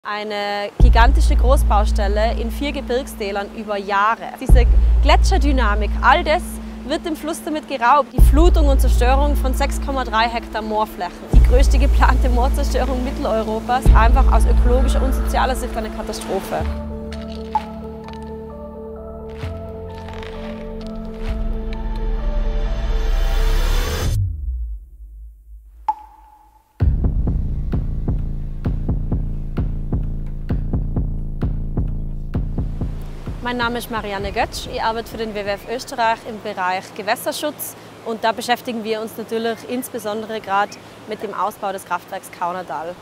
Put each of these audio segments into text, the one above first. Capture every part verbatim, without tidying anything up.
Eine gigantische Großbaustelle in vier Gebirgstälern über Jahre. Diese Gletscherdynamik, all das wird dem Fluss damit geraubt. Die Flutung und Zerstörung von sechs Komma drei Hektar Moorflächen. Die größte geplante Moorzerstörung Mitteleuropas. Einfach aus ökologischer und sozialer Sicht eine Katastrophe. Mein Name ist Marianne Götsch, ich arbeite für den W W F Österreich im Bereich Gewässerschutz und da beschäftigen wir uns natürlich insbesondere gerade mit dem Ausbau des Kraftwerks Kaunertal.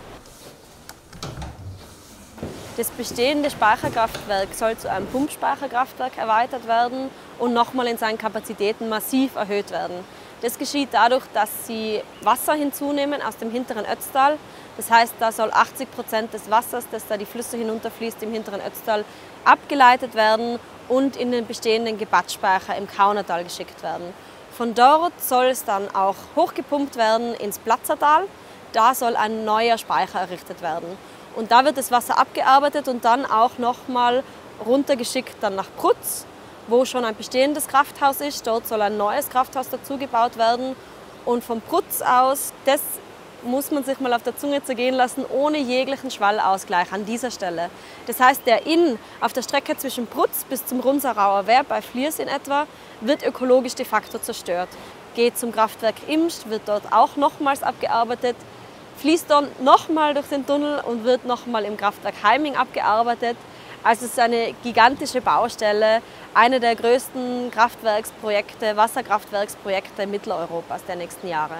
Das bestehende Speicherkraftwerk soll zu einem Pumpspeicherkraftwerk erweitert werden und nochmal in seinen Kapazitäten massiv erhöht werden. Das geschieht dadurch, dass sie Wasser hinzunehmen aus dem hinteren Ötztal. Das heißt, da soll achtzig Prozent des Wassers, das da die Flüsse hinunterfließt, im hinteren Ötztal abgeleitet werden und in den bestehenden Gebatspeicher im Kaunertal geschickt werden. Von dort soll es dann auch hochgepumpt werden ins Platzertal. Da soll ein neuer Speicher errichtet werden. Und da wird das Wasser abgearbeitet und dann auch nochmal runtergeschickt dann nach Prutz, wo schon ein bestehendes Krafthaus ist. Dort soll ein neues Krafthaus dazu gebaut werden. Und vom Prutz aus, das muss man sich mal auf der Zunge zergehen lassen, ohne jeglichen Schwallausgleich an dieser Stelle. Das heißt, der Inn auf der Strecke zwischen Prutz bis zum Runzerauer Wehr bei Fliers in etwa wird ökologisch de facto zerstört. Geht zum Kraftwerk Imst, wird dort auch nochmals abgearbeitet, fließt dann nochmal durch den Tunnel und wird nochmal im Kraftwerk Heiming abgearbeitet. Also es ist eine gigantische Baustelle, eine der größten Kraftwerksprojekte, Wasserkraftwerksprojekte Mitteleuropas der nächsten Jahre.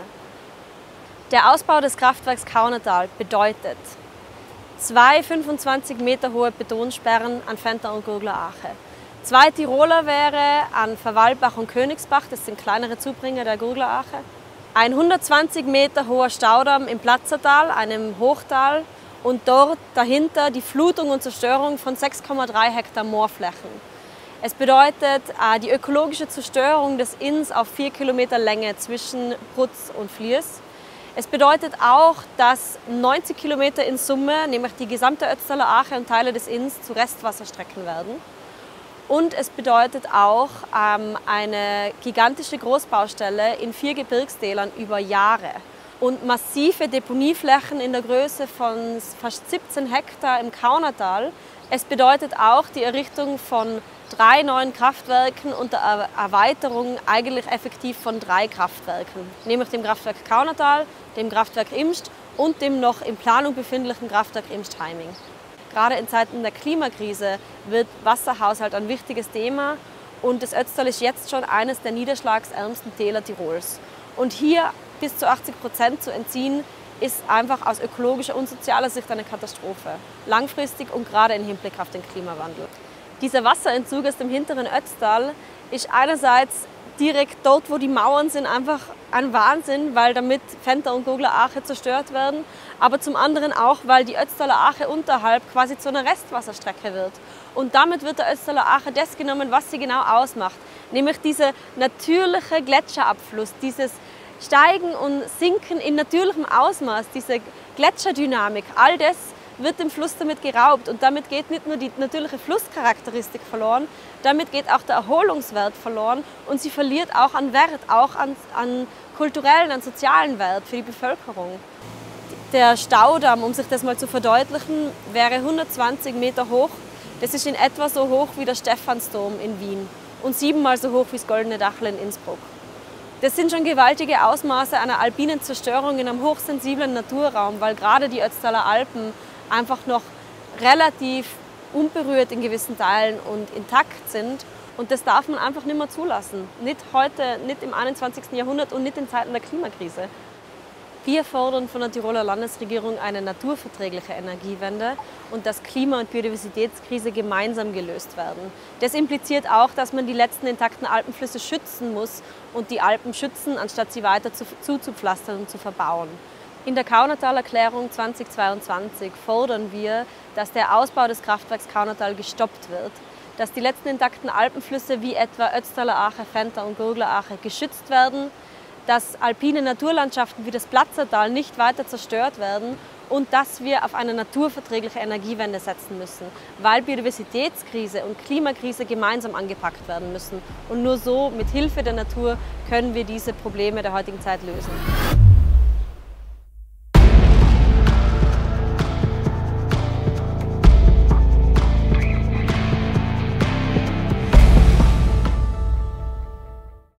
Der Ausbau des Kraftwerks Kaunertal bedeutet zwei fünfundzwanzig Meter hohe Betonsperren an Venter und Gurgler Ache, zwei Tiroler Wehre an Verwalbach und Königsbach, das sind kleinere Zubringer der Gurgler Ache, ein hundertzwanzig Meter hoher Staudamm im Platzertal, einem Hochtal, und dort dahinter die Flutung und Zerstörung von sechs Komma drei Hektar Moorflächen. Es bedeutet äh, die ökologische Zerstörung des Inns auf vier Kilometer Länge zwischen Prutz und Fliers. Es bedeutet auch, dass neunzig Kilometer in Summe, nämlich die gesamte Ötztaler Ache und Teile des Inns, zu Restwasserstrecken werden. Und es bedeutet auch ähm, eine gigantische Großbaustelle in vier Gebirgstälern über Jahre. Und massive Deponieflächen in der Größe von fast siebzehn Hektar im Kaunertal. Es bedeutet auch die Errichtung von drei neuen Kraftwerken und der Erweiterung eigentlich effektiv von drei Kraftwerken, nämlich dem Kraftwerk Kaunertal, dem Kraftwerk Imst und dem noch in Planung befindlichen Kraftwerk Imst-Heiming. Gerade in Zeiten der Klimakrise wird Wasserhaushalt ein wichtiges Thema und das Ötztal ist jetzt schon eines der niederschlagsärmsten Täler Tirols. Und hier bis zu achtzig Prozent zu entziehen, ist einfach aus ökologischer und sozialer Sicht eine Katastrophe. Langfristig und gerade im Hinblick auf den Klimawandel. Dieser Wasserentzug aus dem hinteren Ötztal ist einerseits direkt dort, wo die Mauern sind, einfach ein Wahnsinn, weil damit Venter und Gurgler Ache zerstört werden. Aber zum anderen auch, weil die Ötztaler Ache unterhalb quasi zu einer Restwasserstrecke wird. Und damit wird der Ötztaler Ache das genommen, was sie genau ausmacht. Nämlich dieser natürliche Gletscherabfluss, dieses Steigen und Sinken in natürlichem Ausmaß, diese Gletscherdynamik, all das wird dem Fluss damit geraubt. Und damit geht nicht nur die natürliche Flusscharakteristik verloren, damit geht auch der Erholungswert verloren und sie verliert auch an Wert, auch an, an kulturellen, an sozialen Wert für die Bevölkerung. Der Staudamm, um sich das mal zu verdeutlichen, wäre hundertzwanzig Meter hoch. Das ist in etwa so hoch wie der Stephansdom in Wien und siebenmal so hoch wie das Goldene Dachl in Innsbruck. Das sind schon gewaltige Ausmaße einer alpinen Zerstörung in einem hochsensiblen Naturraum, weil gerade die Ötztaler Alpen einfach noch relativ unberührt in gewissen Teilen und intakt sind. Und das darf man einfach nicht mehr zulassen. Nicht heute, nicht im einundzwanzigsten Jahrhundert und nicht in Zeiten der Klimakrise. Wir fordern von der Tiroler Landesregierung eine naturverträgliche Energiewende und dass Klima- und Biodiversitätskrise gemeinsam gelöst werden. Das impliziert auch, dass man die letzten intakten Alpenflüsse schützen muss und die Alpen schützen, anstatt sie weiter zuzupflastern und zu verbauen. In der Kaunertal-Erklärung zweitausendzweiundzwanzig fordern wir, dass der Ausbau des Kraftwerks Kaunertal gestoppt wird, dass die letzten intakten Alpenflüsse wie etwa Ötztaler Ache, Venter und Gurgler Ache geschützt werden, dass alpine Naturlandschaften wie das Platzertal nicht weiter zerstört werden und dass wir auf eine naturverträgliche Energiewende setzen müssen, weil Biodiversitätskrise und Klimakrise gemeinsam angepackt werden müssen. Und nur so, mit Hilfe der Natur, können wir diese Probleme der heutigen Zeit lösen.